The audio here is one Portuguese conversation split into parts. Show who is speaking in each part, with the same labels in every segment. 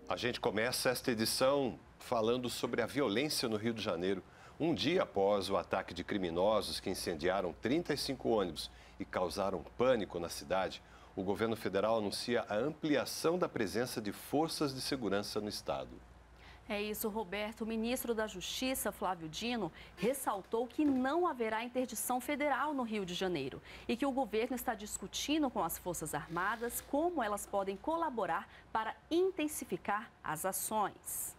Speaker 1: A gente começa esta edição falando sobre a violência no Rio de Janeiro. Um dia após o ataque de criminosos que incendiaram 35 ônibus e causaram pânico na cidade, o governo federal anuncia a ampliação da presença de forças de segurança no estado.
Speaker 2: É isso, Roberto. O ministro da Justiça, Flávio Dino, ressaltou que não haverá interdição federal no Rio de Janeiro e que o governo está discutindo com as Forças Armadas como elas podem colaborar para intensificar as ações.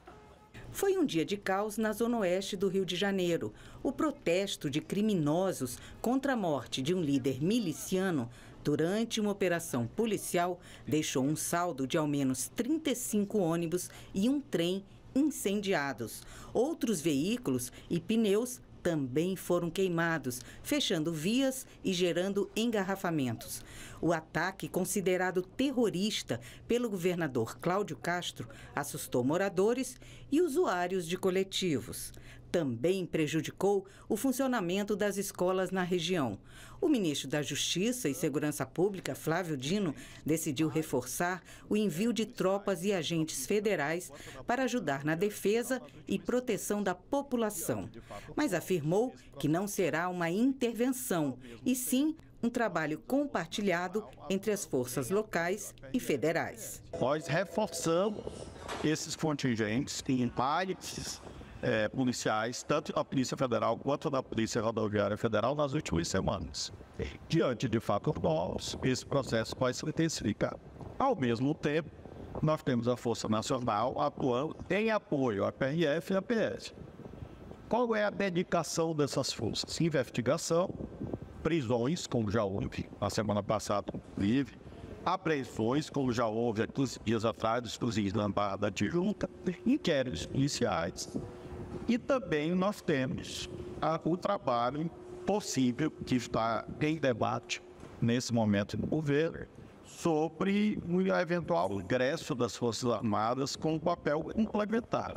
Speaker 3: Foi um dia de caos na zona oeste do Rio de Janeiro. O protesto de criminosos contra a morte de um líder miliciano durante uma operação policial deixou um saldo de ao menos 35 ônibus e um trem incendiados. Outros veículos e pneus também foram queimados, fechando vias e gerando engarrafamentos. O ataque, considerado terrorista pelo governador Cláudio Castro, assustou moradores e usuários de coletivos. Também prejudicou o funcionamento das escolas na região. O ministro da Justiça e Segurança Pública, Flávio Dino, decidiu reforçar o envio de tropas e agentes federais para ajudar na defesa e proteção da população. Mas afirmou que não será uma intervenção, e sim um trabalho compartilhado entre as forças locais e federais.
Speaker 4: Nós reforçamos esses contingentes em pares policiais, tanto da Polícia Federal quanto da Polícia Rodoviária Federal nas últimas semanas. Diante de fatos novos, esse processo vai se intensificar. Ao mesmo tempo, nós temos a Força Nacional atuando em apoio à PRF e à PS. Qual é a dedicação dessas forças? Investigação, prisões, como já houve na semana passada, inclusive, apreensões, como já houve há 15 dias atrás, dos fuzis da Barra da Tijuca, inquéritos policiais. E também nós temos o trabalho possível que está em debate nesse momento no governo sobre o eventual ingresso das Forças Armadas com um papel complementar.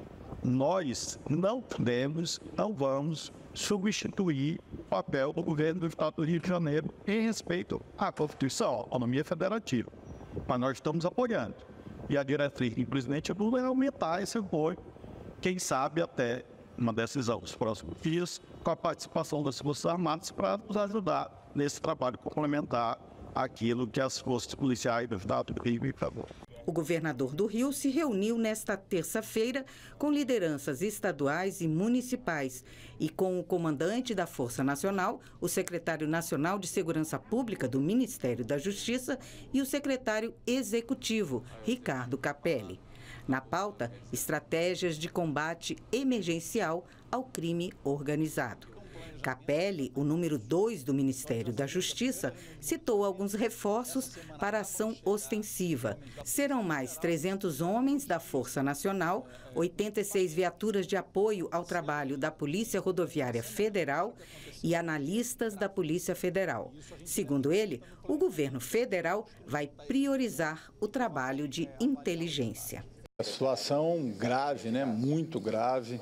Speaker 4: Nós não podemos, não vamos substituir o papel do governo do Estado do Rio de Janeiro em respeito à Constituição, à autonomia federativa. Mas nós estamos apoiando. E a diretriz do presidente Lula é aumentar esse apoio, quem sabe até uma decisão dos próximos dias, com a participação das Forças Armadas para nos ajudar nesse trabalho complementar àquilo que as forças policiais do Estado do Rio fazem.
Speaker 3: O governador do Rio se reuniu nesta terça-feira com lideranças estaduais e municipais e com o comandante da Força Nacional, o secretário nacional de Segurança Pública do Ministério da Justiça e o secretário executivo, Ricardo Capelli. Na pauta, estratégias de combate emergencial ao crime organizado. Capelli, o número 2 do Ministério da Justiça, citou alguns reforços para a ação ostensiva. Serão mais 300 homens da Força Nacional, 86 viaturas de apoio ao trabalho da Polícia Rodoviária Federal e analistas da Polícia Federal. Segundo ele, o governo federal vai priorizar o trabalho de inteligência.
Speaker 5: A situação grave, muito grave.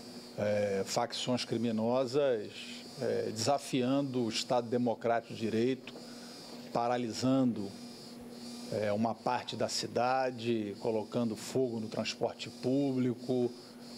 Speaker 5: Facções criminosas desafiando o Estado Democrático de Direito, paralisando uma parte da cidade, colocando fogo no transporte público,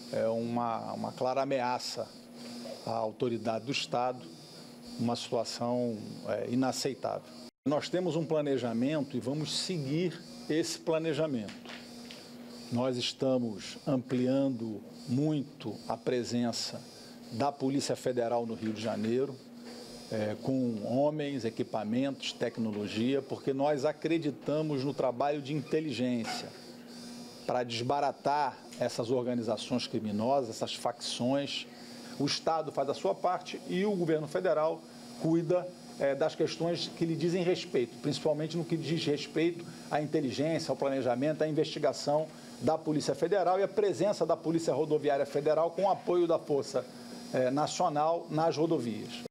Speaker 5: uma clara ameaça à autoridade do Estado, uma situação inaceitável. Nós temos um planejamento e vamos seguir esse planejamento. Nós estamos ampliando muito a presença da Polícia Federal no Rio de Janeiro, com homens, equipamentos, tecnologia, porque nós acreditamos no trabalho de inteligência para desbaratar essas organizações criminosas, essas facções. O Estado faz a sua parte e o governo federal cuida das questões que lhe dizem respeito, principalmente no que diz respeito à inteligência, ao planejamento, à investigação da Polícia Federal e a presença da Polícia Rodoviária Federal com o apoio da Força Nacional nas rodovias.